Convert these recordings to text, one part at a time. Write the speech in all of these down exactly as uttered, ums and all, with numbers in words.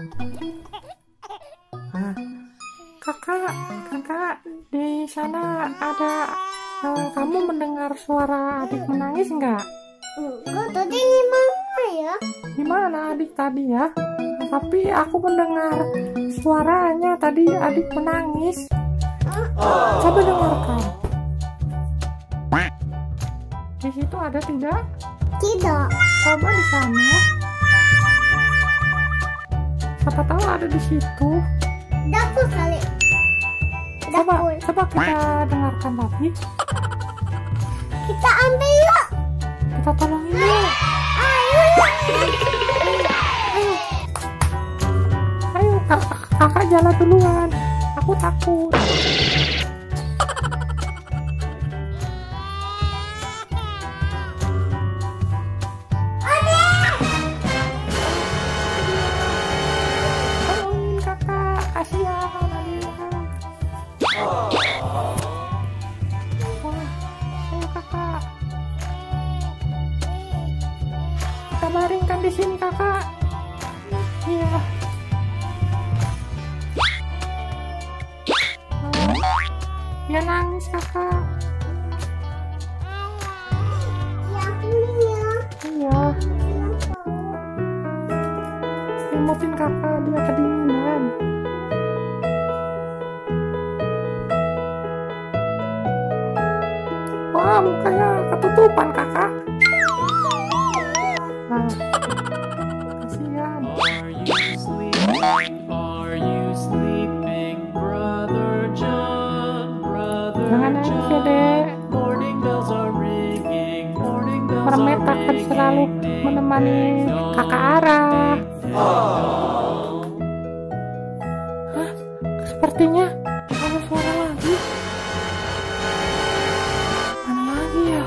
Ah, kakak, kakak di sana ada, eh, kamu mendengar suara adik menangis nggak? Enggak, tadi gimana ya? Gimana adik tadi ya? Tapi aku mendengar suaranya tadi adik menangis. Coba dengarkan. Di situ ada tidak? Tidak. Coba di sana. Siapa tahu ada di situ. Dapur kali. Coba, Dapur. coba kita dengarkan lagi. Kita ambil yuk. Kita tolongin yuk. Ayo. Ayo, ayo kakak, kakak jalan duluan. Aku takut. Tolongin kakak, kasihan Nadia. Wah, ayo kakak. Kita baringkan di sini kakak. Iya. Dia nangis kakak. Ya punya. Iya. Selimutin kakak, dia kedinginan. Wah, mukanya ketutupan kakak. Nah, kasihan. Are you sleeping? Are you sleeping, brother John? Brother Jangan nangis ya John. dek. Morning bells are ringing. Morning bells Mermaid are akan selalu ringing. menemani kakak Ara. Hah? Sepertinya ada suara lagi. Mana lagi ya?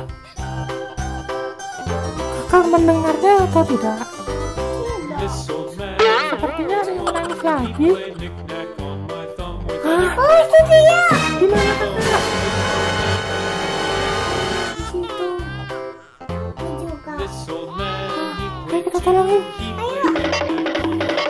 Kakak mendengarnya atau tidak? This old man Sepertinya ada yang menangis lagi. play knick-knack on my thumb with Hah? Oh, itu dia. Di mana kakak? Di situ. Ini juga. this old man. He Ayo kita tolongin. he played knick-knack on my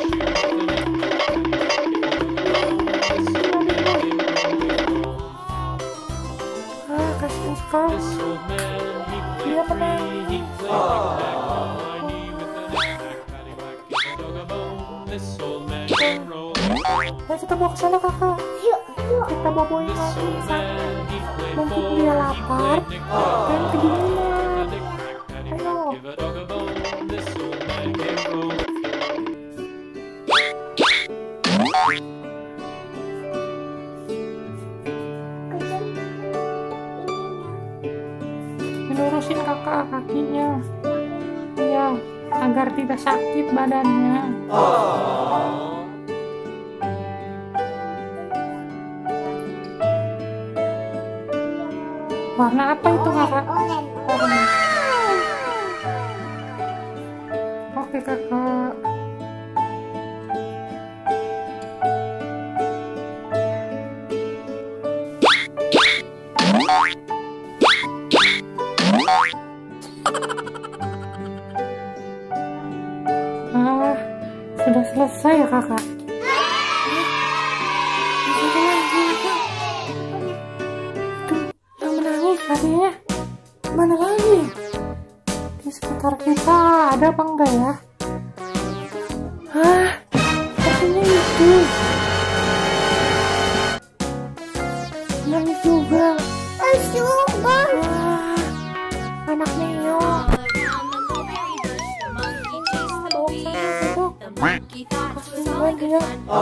Ah, kasihan sekali. This old man, he Dia played menangis. free. He played knick-knack on my knee with a knick-knack, paddywhack, give a dog a bone. This old man can roll. Ayo kita bawa ke sana kakak. Yuk, yuk. Kita bawain This lagi old ke sana. man, he played Mungkin four. dia He lapar played knick-knack dan kedinginan. Ayo. Give a dog a bone. This old man can roll. Dilurusin kakak kakinya. Iya, agar tidak sakit badannya. Warna apa itu kakak? Oren. Warna. Oke kakak. Ah, sudah selesai ya kakak? Ada lagi kakak. Tuh, yang menangis katanya. Mana lagi? Di sekitar kita ada apa enggak ya? Hah, sepertinya itu. Nangis juga. Sugar. Wah, anak Neo. Kasihan dia.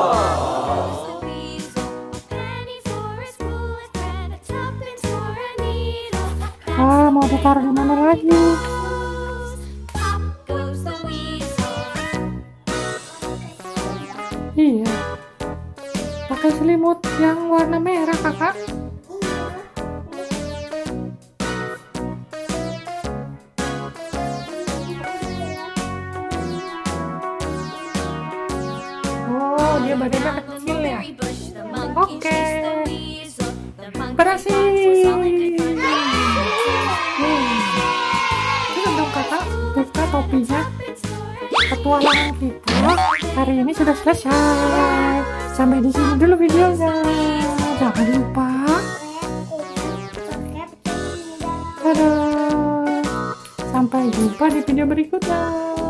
Ah, mau ditaruh di mana lagi? Iya. Pakai selimut yang warna merah, kakak. Oh, dia badannya kecil ya. Oke. Berhasil. Hmm. Coba dong kakak buka topinya. Petualangan kita hari ini sudah selesai. Sampai di sini dulu videonya. Jangan lupa. Dadah. Sampai jumpa di video berikutnya.